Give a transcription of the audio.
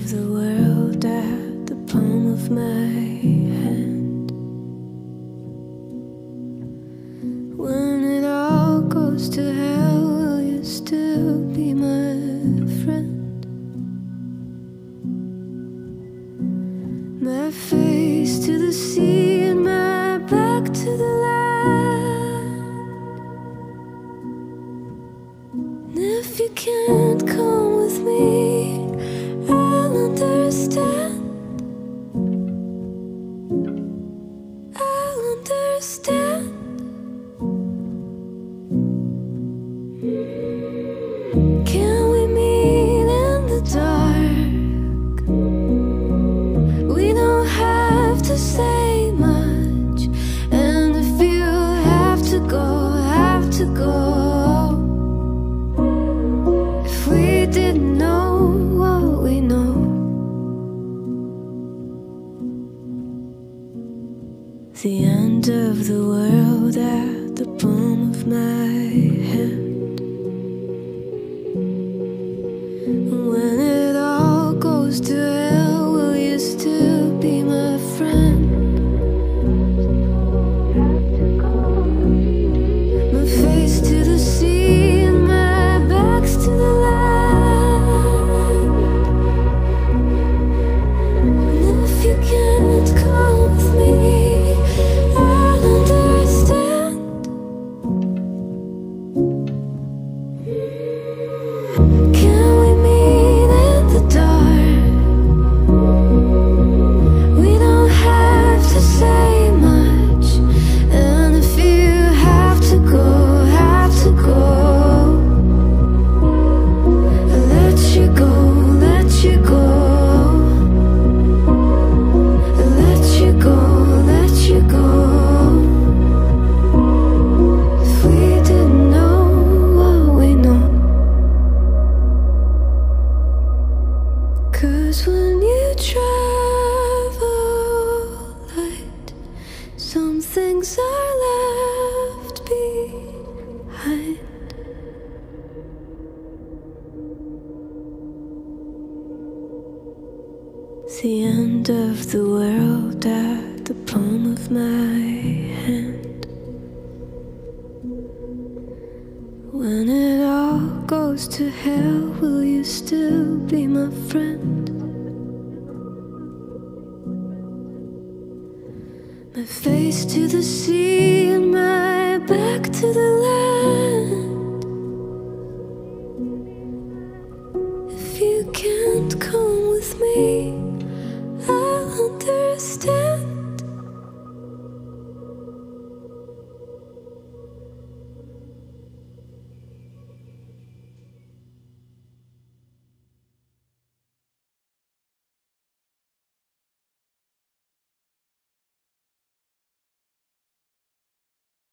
of the world at the palm of my hand. When it all goes to hell, will you still be my friend? My face to the sea and my back to the land. And if you can't come with me, I'll understand. I'll understand. Can we meet in the dark? We don't have to say much. And if you have to go, have to go. If we didn't know what we know, the end of the world at the palm of my hand. When it all goes to hell, will you still be my friend? My face to the sea and my back's to the land. And if you can't come with me, I'll understand. Can we meet in the dark? We don't have to say much. And if you have to go, have to go. I'll let you go, let you go. I'll let you go, let you go. If we didn't know what we know. 'Cause when you travel light, some things are left behind. The end of the world at the palm of my hand. When it all goes to hell, will you still be my friend? My face to the sea and my back to the land.